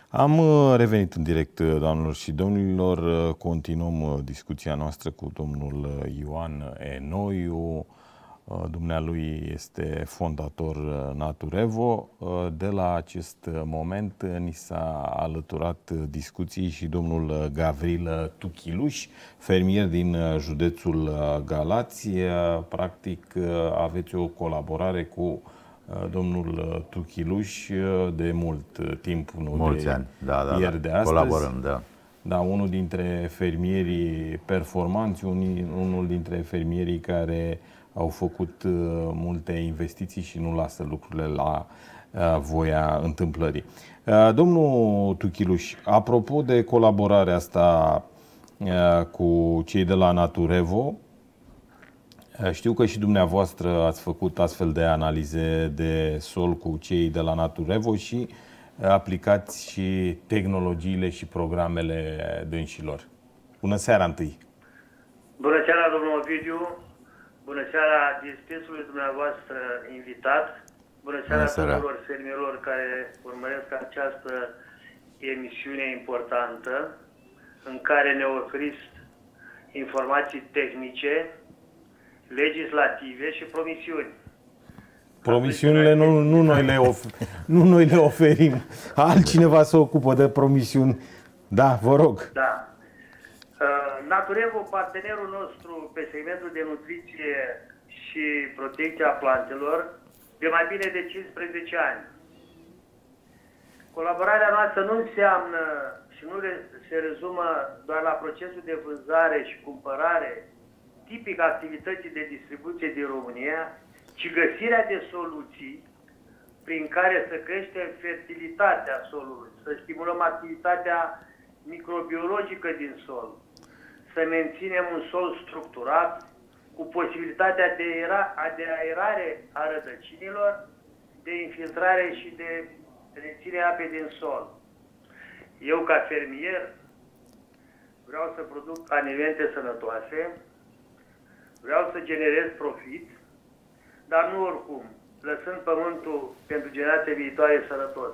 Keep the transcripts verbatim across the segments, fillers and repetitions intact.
Am uh, revenit în direct, uh, doamnelor și domnilor. Uh, Continuăm uh, discuția noastră cu domnul uh, Ioan Enoiu. Uh, Dumnealui este fondator uh, Naturevo. Uh, De la acest uh, moment uh, ni s-a alăturat uh, discuției și domnul uh, Gavril Tuchiluș, fermier din uh, județul uh, Galați. Uh, Practic uh, aveți o colaborare cu domnul Tuchiluș de mult timp, nu Mulți de ani, da, da, ieri, da. de astăzi. Colaborăm, da. Da, unul dintre fermierii performanți, unul dintre fermierii care au făcut multe investiții și nu lasă lucrurile la voia întâmplării. Domnul Tuchiluș, apropo de colaborarea asta cu cei de la Naturevo, știu că și dumneavoastră ați făcut astfel de analize de sol cu cei de la Naturevo și aplicați și tehnologiile și programele dânșilor. Bună seara întâi! Bună seara, domnul Ovidiu! Bună seara distinsului dumneavoastră invitat! Bună seara, Bună seara tuturor fermierilor care urmăresc această emisiune importantă în care ne oferiți informații tehnice, legislative și promisiuni. Promisiunile nu, nu, noi le of, nu noi le oferim. Altcineva se ocupă de promisiuni. Da, vă rog. Da. Naturevo, partenerul nostru pe segmentul de nutriție și protecția plantelor, de mai bine de cincisprezece ani. Colaborarea noastră nu înseamnă și nu se rezumă doar la procesul de vânzare și cumpărare tipic activității de distribuție din România, ci găsirea de soluții prin care să creștem fertilitatea solului, să stimulăm activitatea microbiologică din sol, să menținem un sol structurat, cu posibilitatea de, era, de aerare a rădăcinilor, de infiltrare și de reținere apei din sol. Eu, ca fermier, vreau să produc alimente sănătoase, vreau să generez profit, dar nu oricum, lăsând pământul pentru generația viitoare sănătos.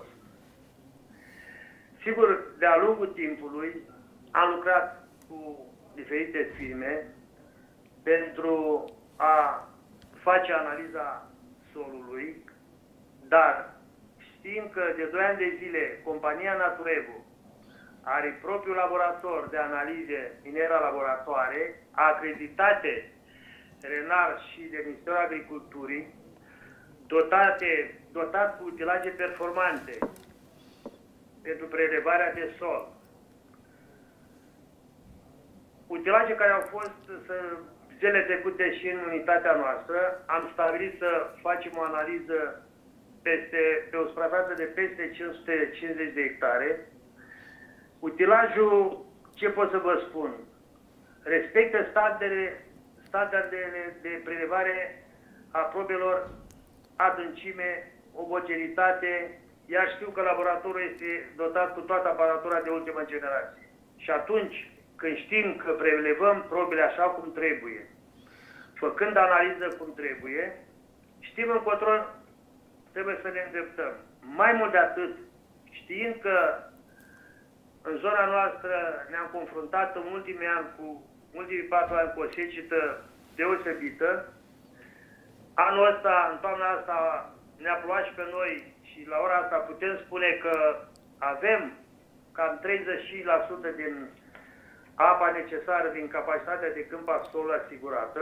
Sigur, de-a lungul timpului am lucrat cu diferite firme pentru a face analiza solului, dar știm că de doi ani de zile compania Naturevo are propriul laborator de analize Minera Laboratoare, acreditate RENAR și de Ministerul Agriculturii, dotate, dotat cu utilaje performante pentru prelevarea de sol. Utilaje care au fost să, zilele trecute și în unitatea noastră, am stabilit să facem o analiză peste, pe o suprafață de peste cinci sute cincizeci de hectare. Utilajul, ce pot să vă spun, respectă standardele standardele de prelevare a probelor, adâncime, omogenitate, iar știu că laboratorul este dotat cu toată aparatura de ultimă generație. Și atunci, când știm că prelevăm probele așa cum trebuie, făcând analiză cum trebuie, știm încotro trebuie să ne îndreptăm. Mai mult de atât, știind că în zona noastră ne-am confruntat în ultimii ani cu ultimii patru ani cu o secetă deosebită. Anul ăsta, în toamna asta, ne-a plouat și pe noi și la ora asta putem spune că avem cam treizeci la sută din apa necesară, din capacitatea de câmp a solului asigurată.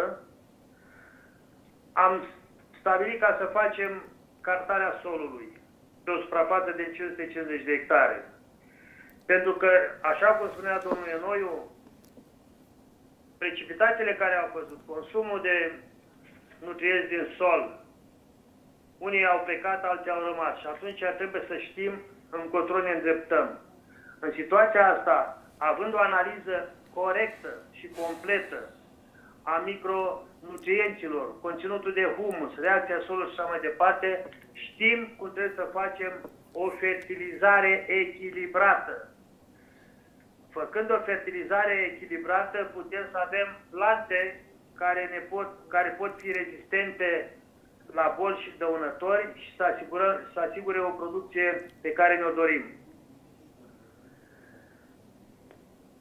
Am stabilit ca să facem cartarea solului pe o suprafață de cinci sute cincizeci de hectare. Pentru că, așa cum spunea domnul Enoiu, precipitațiile care au căzut, consumul de nutrienți din sol, unii au plecat, alții au rămas și atunci trebuie să știm încotro ne îndreptăm. În situația asta, având o analiză corectă și completă a micronutrienților, conținutul de humus, reacția solului și așa mai departe, știm cum trebuie să facem o fertilizare echilibrată. Făcând o fertilizare echilibrată, putem să avem plante care, ne pot, care pot fi rezistente la boli și dăunători și să, asigură, să asigure o producție pe care ne-o dorim.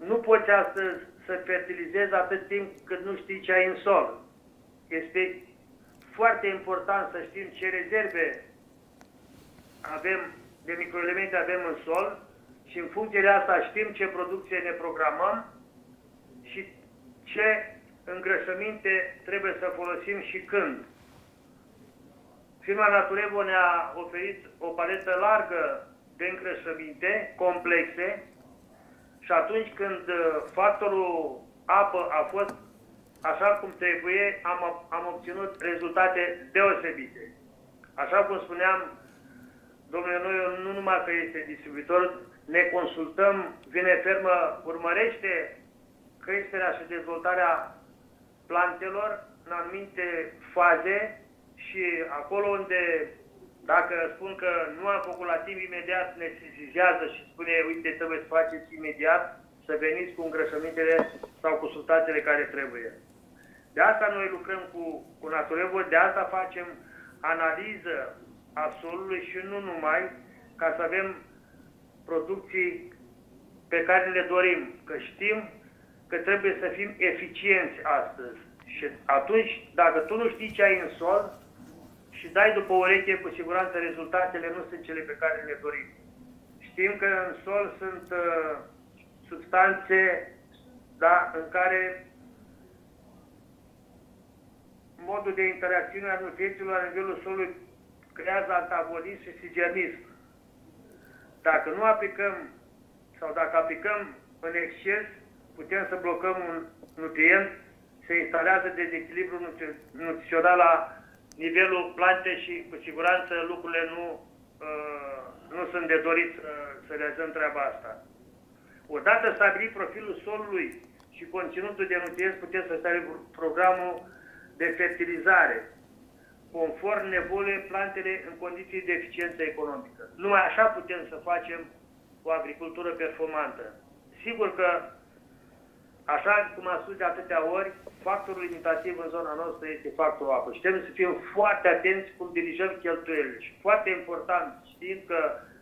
nu poți astăzi să fertilizezi atât timp cât nu știi ce ai în sol. Este foarte important să știm ce rezerve avem de microelemente avem în sol și în funcție de asta știm ce producție ne programăm și ce îngrășăminte trebuie să folosim și când. Firma Naturevo ne-a oferit o paletă largă de îngrășăminte complexe și atunci când factorul apă a fost așa cum trebuie, am, am obținut rezultate deosebite. Așa cum spuneam, domnule, noi nu numai că este distribuitor, ne consultăm, vine fermă, urmărește creșterea și dezvoltarea plantelor în anumite faze și acolo unde, dacă spun că nu am făcut la timp, imediat ne sesizează și spune, uite, trebuie să faceți imediat, să veniți cu îngrășămintele sau cu substanțele care trebuie. De asta noi lucrăm cu, cu Naturevo, de asta facem analiză a solului și nu numai, ca să avem producții pe care le dorim, că știm că trebuie să fim eficienți astăzi. Și atunci, dacă tu nu știi ce ai în sol și dai după ureche, cu siguranță rezultatele nu sunt cele pe care le dorim. Știm că în sol sunt uh, substanțe, da, în care modul de interacțiune a nutrienților la nivelul solului creează antagonism și sigernism. Dacă nu aplicăm sau dacă aplicăm în exces, putem să blocăm un nutrient, se instalează dezechilibru nutrițional la nivelul plantei și cu siguranță lucrurile nu, uh, nu sunt de dorit să, să realizăm treaba asta. Odată stabilit profilul solului și conținutul de nutrienți, putem să stabilim programul de fertilizare, conform nevoilor plantele în condiții de eficiență economică. Numai așa putem să facem o agricultură performantă. Sigur că, așa cum am spus de atâtea ori, factorul limitativ în zona noastră este factorul apă. Și trebuie să fim foarte atenți cum dirijăm cheltuielile. Și foarte important, știind că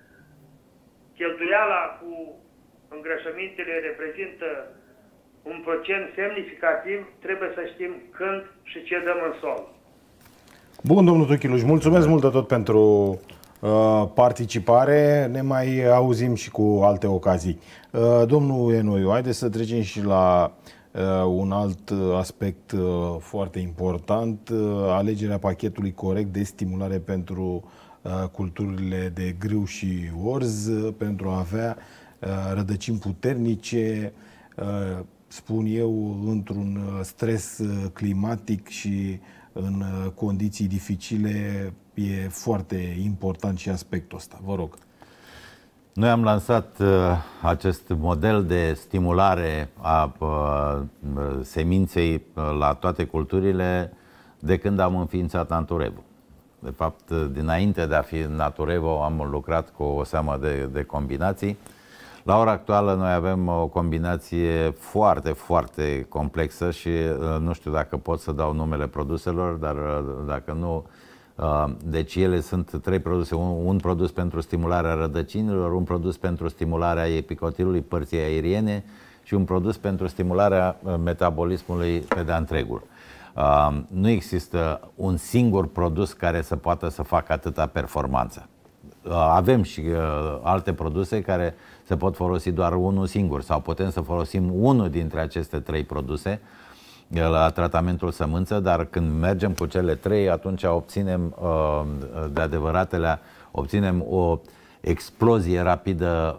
cheltuiala cu îngrășămintele reprezintă un procent semnificativ, trebuie să știm când și ce dăm în sol. Bun, domnul Tuchiluș, mulțumesc mult de tot pentru uh, participare. Ne mai auzim și cu alte ocazii. Uh, domnul Enoiu, haideți să trecem și la uh, un alt aspect uh, foarte important, uh, alegerea pachetului corect de stimulare pentru uh, culturile de grâu și orz, uh, pentru a avea uh, rădăcini puternice, uh, spun eu, într-un stres climatic și în condiții dificile, e foarte important și aspectul ăsta. Vă rog. Noi am lansat uh, acest model de stimulare a uh, seminței uh, la toate culturile de când am înființat Naturevo. De fapt, dinainte de a fi Naturevo, am lucrat cu o seamă de, de combinații. La ora actuală noi avem o combinație foarte, foarte complexă și nu știu dacă pot să dau numele produselor, dar dacă nu, deci ele sunt trei produse. Un, un produs pentru stimularea rădăcinilor, un produs pentru stimularea epicotilului părții aeriene și un produs pentru stimularea metabolismului pe de-a întregul. Nu există un singur produs care să poată să facă atâta performanță. Avem și alte produse care se pot folosi doar unul singur sau putem să folosim unul dintre aceste trei produse la tratamentul sămânță, dar când mergem cu cele trei, atunci obținem de adevăratele, obținem o explozie rapidă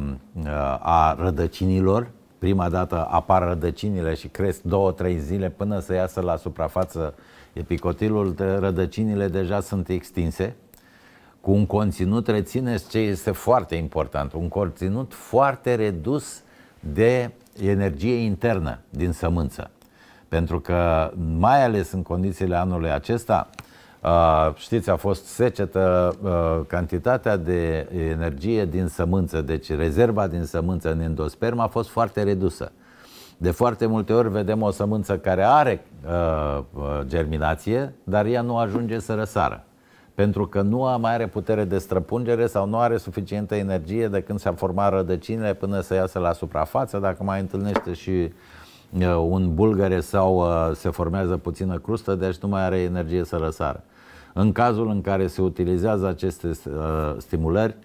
a rădăcinilor. Prima dată apar rădăcinile și cresc două, trei zile până să iasă la suprafață epicotilul, rădăcinile deja sunt extinse. Cu un conținut, rețineți ce este foarte important, un conținut foarte redus de energie internă din sămânță. Pentru că, mai ales în condițiile anului acesta, știți, a fost secetă, cantitatea de energie din sămânță, deci rezerva din sămânță în endosperm a fost foarte redusă. De foarte multe ori vedem o sămânță care are germinație, dar ea nu ajunge să răsară. pentru că nu mai are putere de străpungere sau nu are suficientă energie de când s-a format rădăcinile până să iasă la suprafață. Dacă mai întâlnește și un bulgăre sau se formează puțină crustă, deci nu mai are energie să răsară. În cazul în care se utilizează aceste stimulări,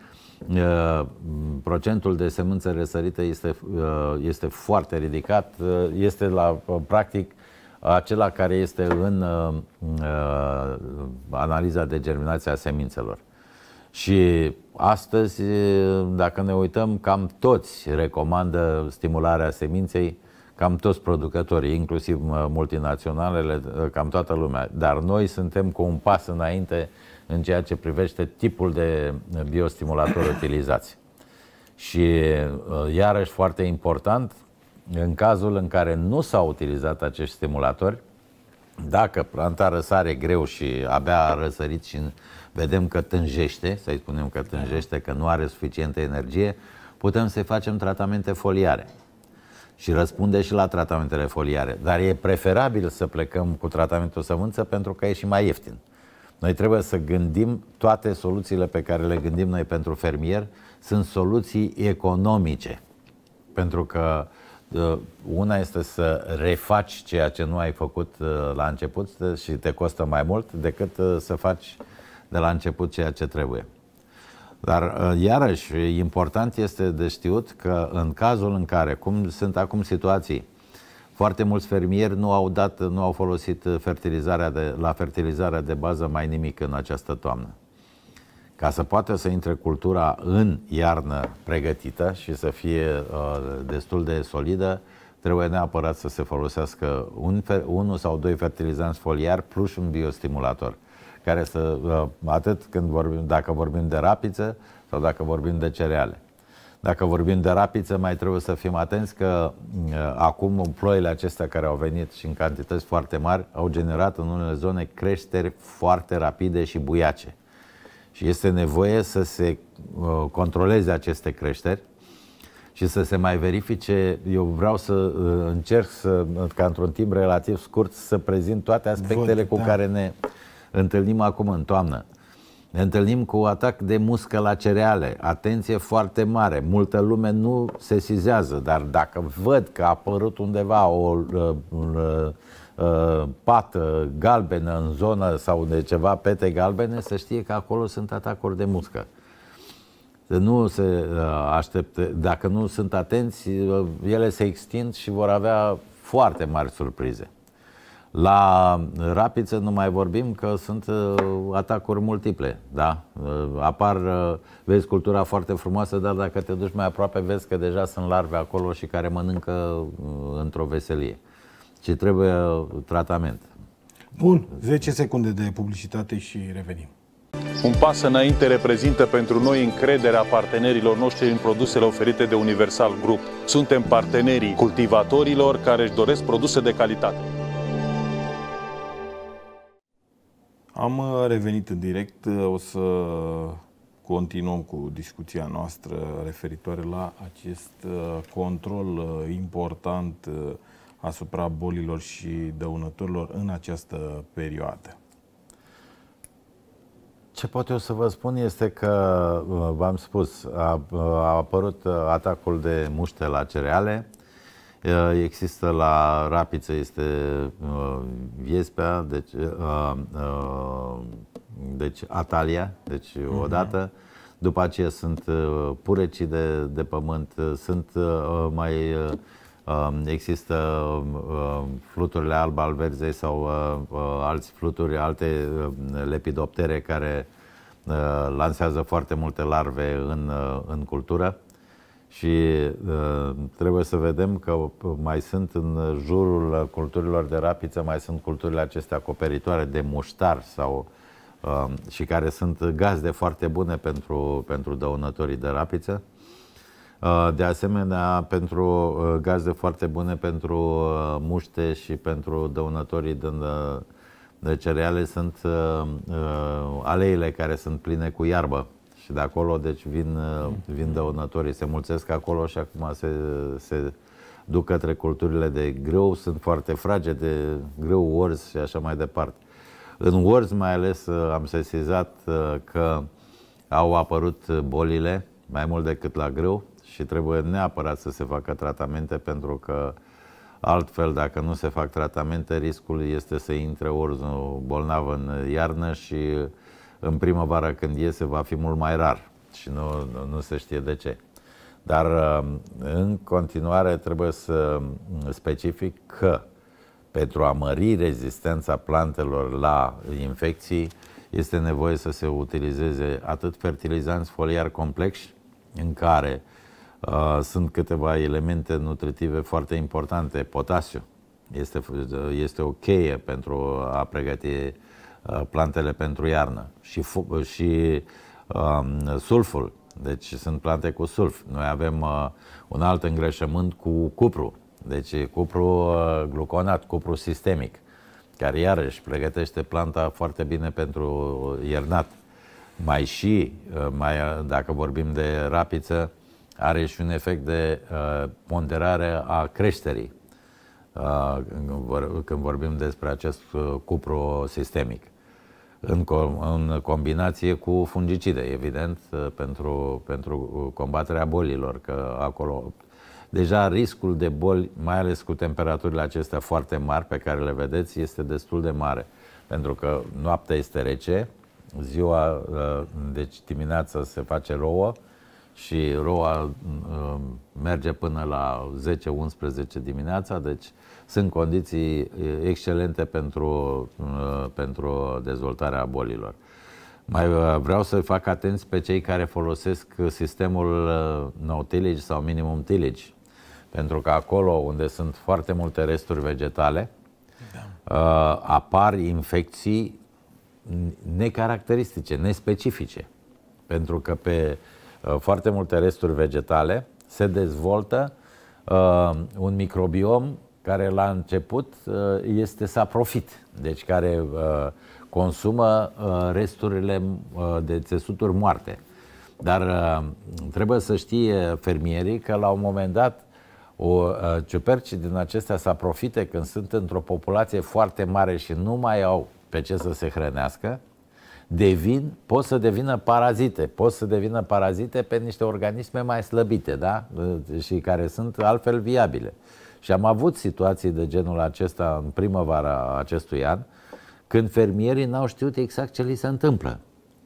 procentul de semințe răsărite este, este foarte ridicat, este la practic acela care este în uh, analiza de germinație a semințelor. Și astăzi, dacă ne uităm, cam toți recomandă stimularea seminței, cam toți producătorii, inclusiv multinaționalele, cam toată lumea. Dar noi suntem cu un pas înainte în ceea ce privește tipul de biostimulatori utilizați. Și iarăși foarte important, în cazul în care nu s-au utilizat acești stimulatori, dacă planta răsare greu și abia a răsărit și vedem că tânjește, să-i spunem că tânjește, că nu are suficientă energie, putem să-i facem tratamente foliare. Și răspunde și la tratamentele foliare. Dar e preferabil să plecăm cu tratamentul sămânță pentru că e și mai ieftin. Noi trebuie să gândim toate soluțiile pe care le gândim noi pentru fermier, sunt soluții economice. Pentru că una este să refaci ceea ce nu ai făcut la început și te costă mai mult decât să faci de la început ceea ce trebuie. Dar iarăși important este de știut că în cazul în care, cum sunt acum situații, foarte mulți fermieri nu au dat, nu au folosit fertilizarea de, la fertilizarea de bază mai nimic în această toamnă. Ca să poată să intre cultura în iarnă pregătită și să fie uh, destul de solidă, trebuie neapărat să se folosească un, unul sau doi fertilizanți foliari plus un biostimulator, care să, uh, atât când vorbim, dacă vorbim de rapiță sau dacă vorbim de cereale. Dacă vorbim de rapiță, mai trebuie să fim atenți că uh, acum ploile acestea care au venit și în cantități foarte mari au generat în unele zone creșteri foarte rapide și buiace. Și este nevoie să se uh, controleze aceste creșteri și să se mai verifice. Eu vreau să uh, încerc să, ca într-un timp relativ scurt, să prezint toate aspectele Văd, cu da. care ne întâlnim acum în toamnă. Ne întâlnim cu atac de muscă la cereale, atenție foarte mare, multă lume nu se sizează, dar dacă văd că a apărut undeva o uh, uh, uh, pată galbenă în zonă sau de ceva pete galbene, să știe că acolo sunt atacuri de muscă. Să nu se uh, aștepte, dacă nu sunt atenți, uh, ele se extind și vor avea foarte mari surprize. La rapiță nu mai vorbim că sunt uh, atacuri multiple, da? Uh, apar, uh, vezi cultura foarte frumoasă, dar dacă te duci mai aproape vezi că deja sunt larve acolo și care mănâncă uh, într-o veselie. Și trebuie uh, tratament. Bun, zece secunde de publicitate și revenim. Un pas înainte reprezintă pentru noi încrederea partenerilor noștri în produsele oferite de Universal Group. Suntem partenerii cultivatorilor care își doresc produse de calitate. Am revenit în direct, o să continuăm cu discuția noastră referitoare la acest control important asupra bolilor și dăunătorilor în această perioadă. Ce pot eu să vă spun este că, v-am spus, a, a apărut atacul de muște la cereale. Există la rapiță, este uh, viespea, deci, uh, uh, deci atalia, deci uh-huh. odată. După aceea sunt uh, purecii de, de pământ, sunt uh, mai uh, există uh, fluturile alb al verzei sau uh, uh, alți fluturi, alte uh, lepidoptere care uh, lansează foarte multe larve în, uh, în cultură. Și uh, trebuie să vedem că mai sunt în jurul culturilor de rapiță, mai sunt culturile acestea acoperitoare de muștar sau, uh, și care sunt gazde foarte bune pentru, pentru dăunătorii de rapiță. Uh, de asemenea, pentru uh, gazde foarte bune pentru uh, muște și pentru dăunătorii din, uh, de cereale sunt uh, uh, aleile care sunt pline cu iarbă. Și de acolo, deci, vin, vin dăunătorii, se mulțesc acolo și acum se, se duc către culturile de grâu, sunt foarte fragede, grâu, orz și așa mai departe. În orz mai ales am sesizat că au apărut bolile mai mult decât la grâu și trebuie neapărat să se facă tratamente, pentru că altfel, dacă nu se fac tratamente, riscul este să intre orzul bolnav în iarnă și în primăvară, când iese, va fi mult mai rar și nu, nu, nu se știe de ce. Dar în continuare trebuie să specific că pentru a mări rezistența plantelor la infecții este nevoie să se utilizeze atât fertilizanți foliari complexi, în care uh, sunt câteva elemente nutritive foarte importante. Potasiu este, este o cheie pentru a pregăti uh, plantele pentru iarnă, și, și uh, sulful. Deci sunt plante cu sulf. Noi avem uh, un alt îngrășământ cu cupru. Deci cupru uh, gluconat, cupru sistemic, care iarăși pregătește planta foarte bine pentru iernat. Mai și, uh, mai, dacă vorbim de rapiță, are și un efect de uh, ponderare a creșterii, uh, când vorbim despre acest uh, cupru sistemic. În, în combinație cu fungicide, evident, pentru, pentru combaterea bolilor, că acolo deja riscul de boli, mai ales cu temperaturile acestea foarte mari pe care le vedeți, este destul de mare. Pentru că noaptea este rece, ziua, deci dimineața se face rouă și roua merge până la zece unsprezece dimineața, deci sunt condiții excelente pentru, pentru dezvoltarea bolilor. Mai vreau să fac atenți pe cei care folosesc sistemul no-tillage sau minimum tillage, pentru că acolo unde sunt foarte multe resturi vegetale, da, apar infecții necaracteristice, nespecifice, pentru că pe foarte multe resturi vegetale se dezvoltă un microbiom care la început este saprofit, deci care consumă resturile de țesuturi moarte. Dar trebuie să știe fermierii că la un moment dat o, ciuperci din acestea saprofite, când sunt într-o populație foarte mare și nu mai au pe ce să se hrănească, devin, pot să devină parazite, pot să devină parazite pe niște organisme mai slăbite, da? Și care sunt altfel viabile. Și am avut situații de genul acesta în primăvara acestui an, când fermierii n-au știut exact ce li se întâmplă.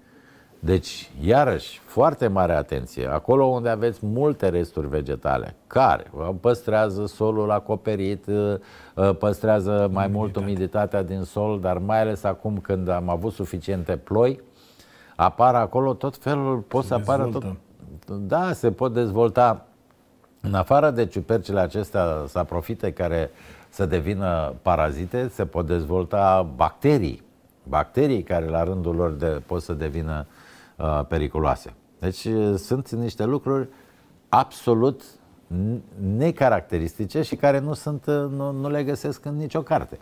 Deci, iarăși, foarte mare atenție, acolo unde aveți multe resturi vegetale, care păstrează solul acoperit, păstrează mai mult umiditatea din sol, dar mai ales acum când am avut suficiente ploi, apar acolo tot felul, pot să apară tot... Da, se pot dezvolta. În afară de ciupercile acestea saprofite care să devină parazite, se pot dezvolta bacterii, bacterii care la rândul lor de, pot să devină uh, periculoase. Deci sunt niște lucruri absolut necaracteristice și care nu, sunt, nu, nu le găsesc în nicio carte.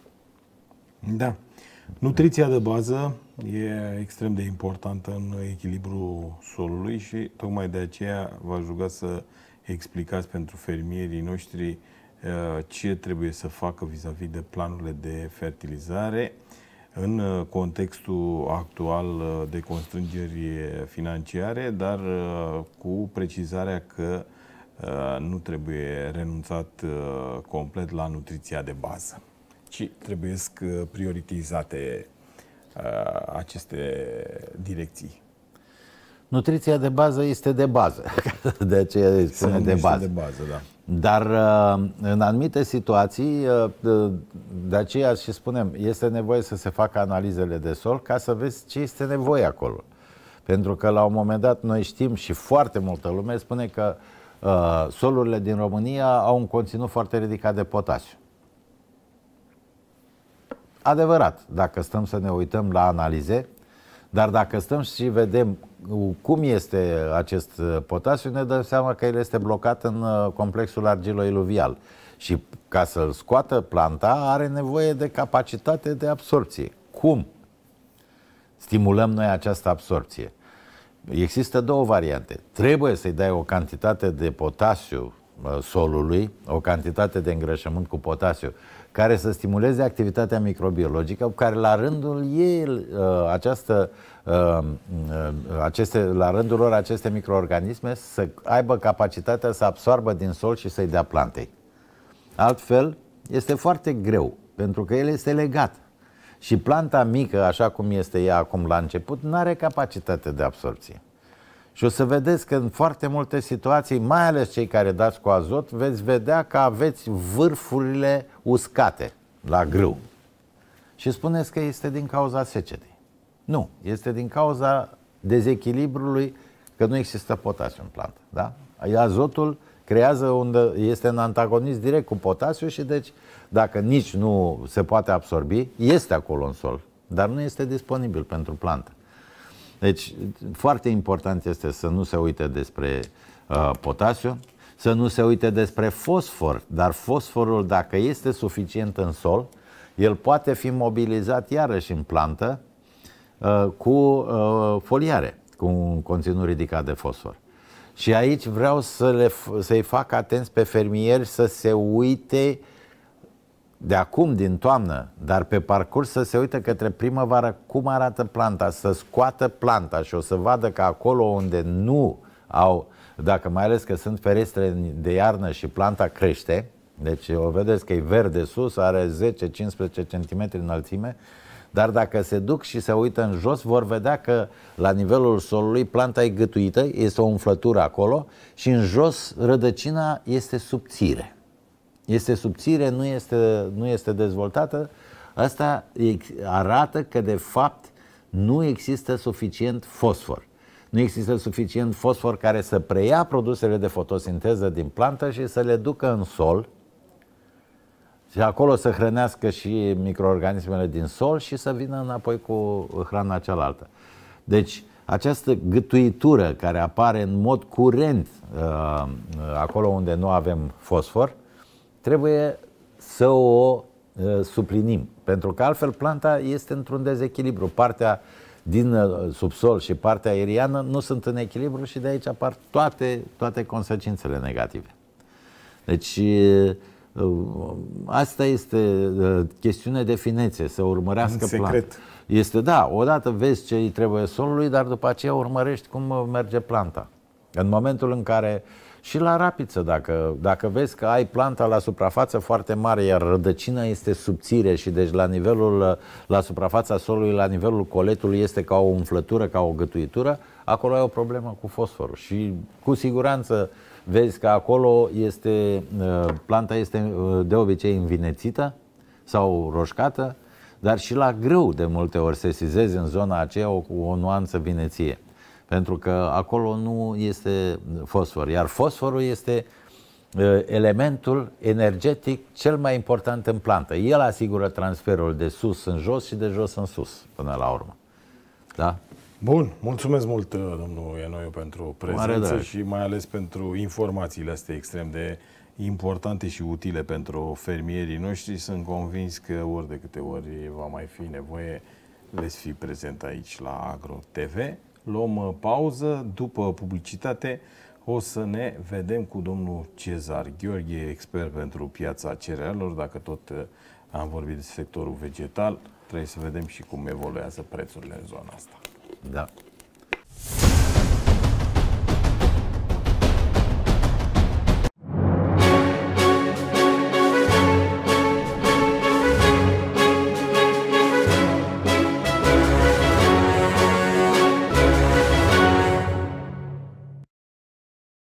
Da. Nutriția de bază e extrem de importantă în echilibrul solului și tocmai de aceea v-aș ruga să explicați pentru fermierii noștri ce trebuie să facă vis-a-vis de planurile de fertilizare în contextul actual de constrângeri financiare, dar cu precizarea că nu trebuie renunțat complet la nutriția de bază, ci trebuie prioritizate aceste direcții. Nutriția de bază este de bază, de aceea îi spune de bază. de bază, da. Dar în anumite situații, de aceea și spunem, este nevoie să se facă analizele de sol ca să vezi ce este nevoie acolo. Pentru că la un moment dat noi știm și foarte multă lume spune că uh, solurile din România au un conținut foarte ridicat de potasiu. Adevărat, dacă stăm să ne uităm la analize, dar dacă stăm și vedem cum este acest potasiu, ne dăm seama că el este blocat în complexul argilo-iluvial. Și ca să-l scoată planta, are nevoie de capacitate de absorpție. Cum stimulăm noi această absorpție? Există două variante. Trebuie să-i dai o cantitate de potasiu solului, o cantitate de îngrășământ cu potasiu, care să stimuleze activitatea microbiologică, care la rândul ei, această, aceste, la rândul lor aceste microorganisme să aibă capacitatea să absoarbă din sol și să-i dea plantei. Altfel, este foarte greu, pentru că el este legat. Și planta mică, așa cum este ea acum la început, nu are capacitate de absorpție. Și o să vedeți că în foarte multe situații, mai ales cei care dați cu azot, veți vedea că aveți vârfurile uscate la grâu. Și spuneți că este din cauza secetei. Nu, este din cauza dezechilibrului, că nu există potasiu în plantă. Da? Azotul creează unde este în antagonist direct cu potasiu și deci dacă nici nu se poate absorbi, este acolo în sol, dar nu este disponibil pentru plantă. Deci foarte important este să nu se uite despre uh, potasiu, să nu se uite despre fosfor, dar fosforul, dacă este suficient în sol, el poate fi mobilizat iarăși în plantă uh, cu uh, foliare, cu un conținut ridicat de fosfor. Și aici vreau să le, să-i fac atenți pe fermieri să se uite de acum, din toamnă, dar pe parcurs să se uite către primăvară cum arată planta, să scoată planta și o să vadă că acolo unde nu au, dacă mai ales că sunt ferestre de iarnă și planta crește, deci o vedeți că e verde sus, are zece cincisprezece centimetri înălțime, dar dacă se duc și se uită în jos, vor vedea că la nivelul solului planta e gâtuită, este o umflătură acolo și în jos rădăcina este subțire. Este subțire, nu este, nu este dezvoltată. Asta arată că de fapt nu există suficient fosfor. Nu există suficient fosfor care să preia produsele de fotosinteză din plantă și să le ducă în sol și acolo să hrănească și microorganismele din sol și să vină înapoi cu hrana cealaltă. Deci această gâtuitură care apare în mod curent uh, acolo unde nu avem fosfor, trebuie să o uh, suplinim, pentru că altfel planta este într-un dezechilibru. Partea din uh, subsol și partea aeriană nu sunt în echilibru și de aici apar toate, toate consecințele negative. Deci uh, asta este uh, chestiune de finețe, să urmărească planta. Este, da, odată vezi ce îi trebuie solului, dar după aceea urmărești cum merge planta. În momentul în care și la rapiță, dacă, dacă vezi că ai planta la suprafață foarte mare, iar rădăcina este subțire și deci la nivelul, la suprafața solului, la nivelul coletului este ca o umflătură, ca o gătuitură, acolo ai o problemă cu fosforul. Și cu siguranță vezi că acolo este, planta este de obicei învinețită sau roșcată, dar și la grâu de multe ori sesizezi în zona aceea o, o nuanță vineție. Pentru că acolo nu este fosfor. Iar fosforul este elementul energetic cel mai important în plantă. El asigură transferul de sus în jos și de jos în sus, până la urmă. Da? Bun, mulțumesc mult, domnul Ianoiu, pentru prezență și mai ales pentru informațiile astea extrem de importante și utile pentru fermierii noștri. Sunt convins că ori de câte ori va mai fi nevoie, veți fi prezent aici la Agro T V. Luăm pauză, după publicitate o să ne vedem cu domnul Cezar Gheorghe, expert pentru piața cerealelor. Dacă tot am vorbit de sectorul vegetal, trebuie să vedem și cum evoluează prețurile în zona asta. Da.